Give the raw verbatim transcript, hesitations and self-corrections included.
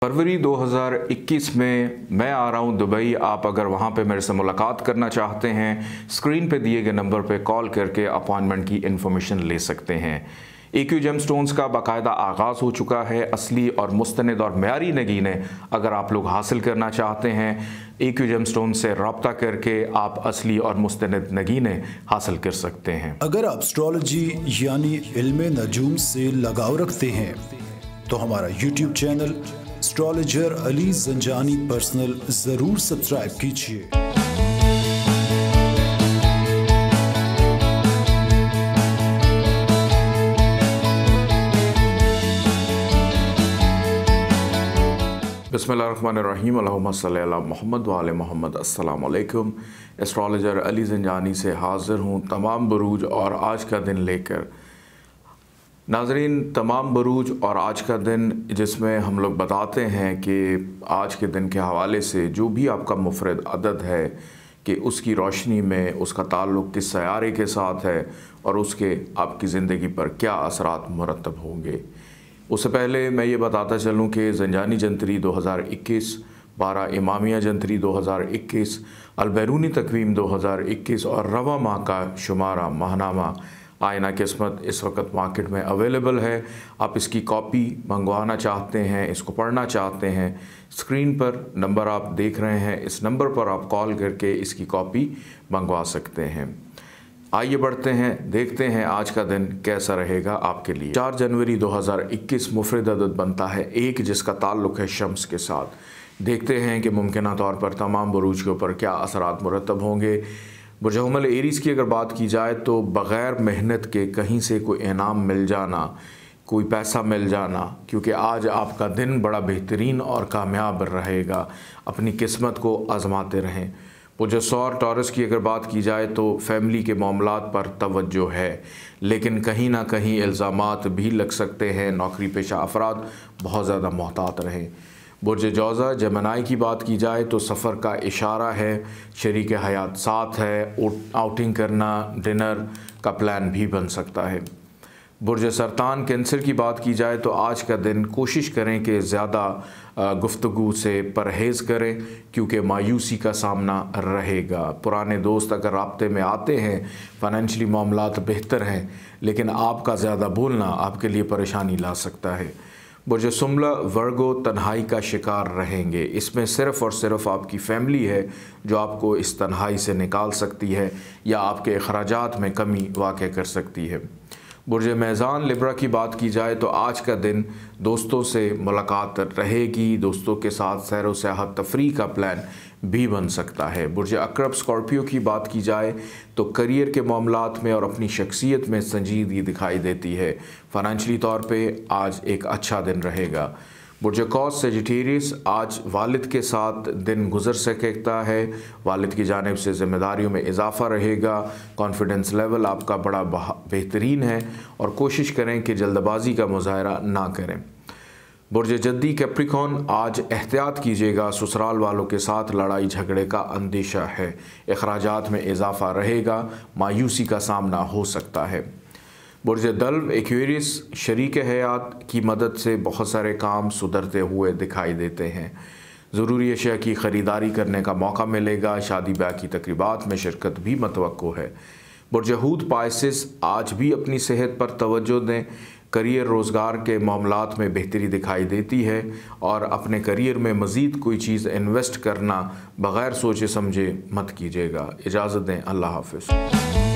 फरवरी दो हज़ार इक्कीस में मैं आ रहा हूं दुबई। आप अगर वहां पे मेरे से मुलाकात करना चाहते हैं, स्क्रीन पे दिए गए नंबर पे कॉल करके अपॉइंटमेंट की इन्फॉर्मेशन ले सकते हैं। एक्यू जेमस्टोन्स का बाकायदा आगाज़ हो चुका है। असली और मुस्तनद और म्यारी नगीनें अगर आप लोग हासिल करना चाहते हैं, एक्यू जेमस्टोन्स से रब्ता करके आप असली और मुस्तनद नगीनें हासिल कर सकते हैं। अगर आप एस्ट्रोलॉजी यानी इल्मे नजूम से लगाव रखते हैं तो हमारा YouTube channel astrologer Ali Zanjani personal ज़रूर सब्सक्राइब कीजिए। बिस्मिल्लाहिर्रहमानिर्रहीम, अल्लाहुम्मा सल्ली अला मुहम्मद व आले मुहम्मद। अस्सलाम वालेकुम। एस्ट्रोलॉजर अली ज़ंजानी से हाज़िर हूँ तमाम बरूज और आज का दिन लेकर। नाज़रीन, तमाम बरूज और आज का दिन जिसमें हम लोग बताते हैं कि आज के दिन के हवाले से जो भी आपका मुफरद अदद है कि उसकी रोशनी में उसका ताल्लुक़ किस सयारे के साथ है और उसके आपकी ज़िंदगी पर क्या असरात मुरतब होंगे। उससे पहले मैं ये बताता चलूँ कि ज़ंजानी जंतरी दो हज़ार इक्कीस, बारह इमामिया जंतरी दो हज़ार इक्कीस, अलबैरूनी तकवीम दो हज़ार इक्कीस और रवा माह का शुमारा माहनामा आयना किस्मत इस वक्त मार्केट में अवेलेबल है। आप इसकी कॉपी मंगवाना चाहते हैं, इसको पढ़ना चाहते हैं, स्क्रीन पर नंबर आप देख रहे हैं, इस नंबर पर आप कॉल करके इसकी कॉपी मंगवा सकते हैं। आइए बढ़ते हैं, देखते हैं आज का दिन कैसा रहेगा आपके लिए। चार जनवरी दो हज़ार इक्कीस मुफरद अदद बनता है एक, जिसका ताल्लुक़ है शम्स के साथ। देखते हैं कि मुमकिन तौर पर तमाम बरूज के ऊपर क्या असरात मुरतब होंगे। बुर्ज हमल एरीज़ की अगर बात की जाए तो बग़ैर मेहनत के कहीं से कोई इनाम मिल जाना, कोई पैसा मिल जाना, क्योंकि आज आपका दिन बड़ा बेहतरीन और कामयाब रहेगा। अपनी किस्मत को आज़माते रहें। बुर्ज सौर टॉरस की अगर बात की जाए तो फैमिली के मामलात पर तवज्जो है, लेकिन कहीं ना कहीं इल्ज़ामात भी लग सकते हैं। नौकरी पेशा अफराद बहुत ज़्यादा मोहतात रहें। बुर्ज जौज़ा जमनाई की बात की जाए तो सफ़र का इशारा है, शरीक हयात साथ है, आउटिंग करना, डिनर का प्लान भी बन सकता है। बुर्ज सरतान कैंसर की बात की जाए तो आज का दिन कोशिश करें कि ज़्यादा गुफ्तगू से परहेज़ करें, क्योंकि मायूसी का सामना रहेगा। पुराने दोस्त अगर राब्ते में आते हैं, फ़ाइनेंशली मामलात बेहतर हैं, लेकिन आपका ज़्यादा बोलना आपके लिए परेशानी ला सकता है। बुर्ज सुमला वर्गो तन्हाई का शिकार रहेंगे। इसमें सिर्फ़ और सिर्फ आपकी फ़ैमिली है जो आपको इस तन्हाई से निकाल सकती है या आपके अखराजात में कमी वाक़ कर सकती है। बुर्ज मेज़ान लिब्रा की बात की जाए तो आज का दिन दोस्तों से मुलाकात रहेगी, दोस्तों के साथ सैर व सियाहत तफरीह का प्लान भी बन सकता है। बुर्ज अक़रब स्कॉर्पियो की बात की जाए तो करियर के मामलात में और अपनी शख्सियत में संजीदगी दिखाई देती है। फ़ाइनेंशली तौर पे आज एक अच्छा दिन रहेगा। बुर्ज कौस सेजिटेरियस, आज वालिद के साथ दिन गुजर सकता है। वालिद की जानिब से ज़िम्मेदारियों में इजाफ़ा रहेगा। कॉन्फिडेंस लेवल आपका बड़ा बेहतरीन है और कोशिश करें कि जल्दबाजी का मुज़ाहरा ना करें। बुर्ज जद्दी कैप्रिकॉन, आज एहतियात कीजिएगा, ससुराल वालों के साथ लड़ाई झगड़े का अंदेशा है। अखराजात में इजाफ़ा रहेगा, मायूसी का सामना हो सकता है। बुर्ज दल्व एक्वेरियस, शरीक हयात की मदद से बहुत सारे काम सुधरते हुए दिखाई देते हैं। ज़रूरी अशिया की ख़रीदारी करने का मौका मिलेगा। शादी ब्याह की तकरीबात में शिरकत भी मतवक्को है। बुर्ज हूत पाइसिस, आज भी अपनी सेहत पर तवज्जो दें। करियर रोज़गार के मामलात में बेहतरी दिखाई देती है और अपने करियर में मज़ीद कोई चीज़ इन्वेस्ट करना बग़ैर सोचे समझे मत कीजिएगा। इजाज़त दें, अल्लाह हाफ़िज़।